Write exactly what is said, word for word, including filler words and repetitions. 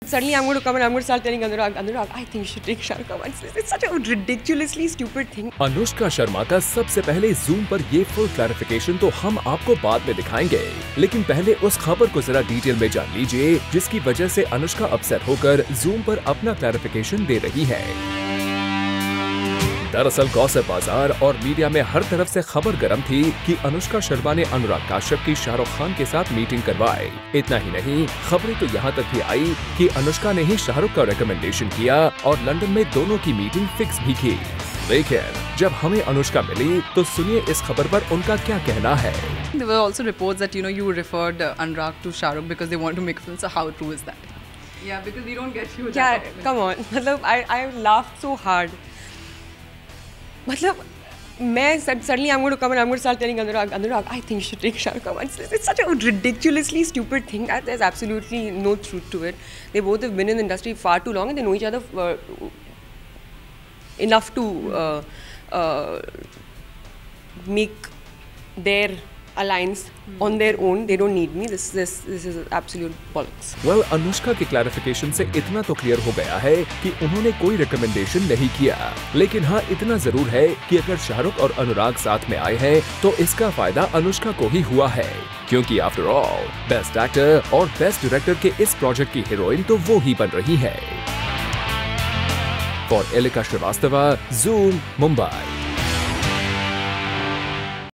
Suddenly I'm going to come and I'm going to start telling Anurag, Anurag, I think you should take Shah Rukh Khan. It's such a ridiculously stupid thing. Anushka Sharma का सबसे पहले zoom पर ये full clarification तो हम आपको बाद में दिखाएंगे, लेकिन पहले उस खबर को जरा डिटेल में जान लीजिए जिसकी वजह से अनुष्का अपसेट होकर जूम पर अपना क्लैरिफिकेशन दे रही है। दरअसल गॉसिप बाजार और मीडिया में हर तरफ से खबर गर्म थी कि अनुष्का शर्मा ने अनुराग कश्यप की शाहरुख खान के साथ मीटिंग करवाई। इतना ही नहीं, खबरें तो यहाँ तक भी आई कि अनुष्का ने ही शाहरुख का रिकमेंडेशन किया और लंदन में दोनों की मीटिंग फिक्स भी की। लेकिन जब हमें अनुष्का मिली तो सुनिए इस खबर पर उनका क्या कहना है। There were also reports that you know you referred uh, Anurag to Shah Rukh because they want to make films. So how true is that? Yeah, because we don't get you. Yeah, come on. मतलब I I laughed so hard. मतलब मैं suddenly I'm going to come and I'm going to start telling Anurag, Anurag, I think you should take Shah Rukh Khan. It's, it's such a ridiculously stupid thing. There's absolutely no truth to it. They both have been in the industry far too long and they know each other uh, enough to uh, uh, make their alliance on their own. They don't need me. This this this is absolute bollocks. Well, Anushka के clarification से इतना तो clear हो गया है कि उन्होंने कोई रिकमेंडेशन नहीं किया, लेकिन हाँ इतना जरूर है कि अगर शाहरुख और अनुराग साथ में आए हैं तो इसका फायदा अनुष्का को ही हुआ है, क्योंकि आफ्टर ऑल बेस्ट एक्टर और बेस्ट डायरेक्टर के इस प्रोजेक्ट की हीरोइन तो वो ही बन रही है। For Elika Shrivastava, zoom, Mumbai.